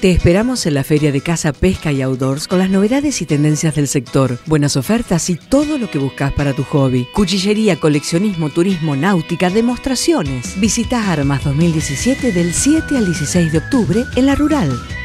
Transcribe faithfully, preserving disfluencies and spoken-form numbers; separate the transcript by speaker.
Speaker 1: Te esperamos en la Feria de Caza, Pesca y Outdoors con las novedades y tendencias del sector, buenas ofertas y todo lo que buscas para tu hobby. Cuchillería, coleccionismo, turismo, náutica, demostraciones. Visita Armas dos mil diecisiete del siete al dieciséis de octubre en La Rural.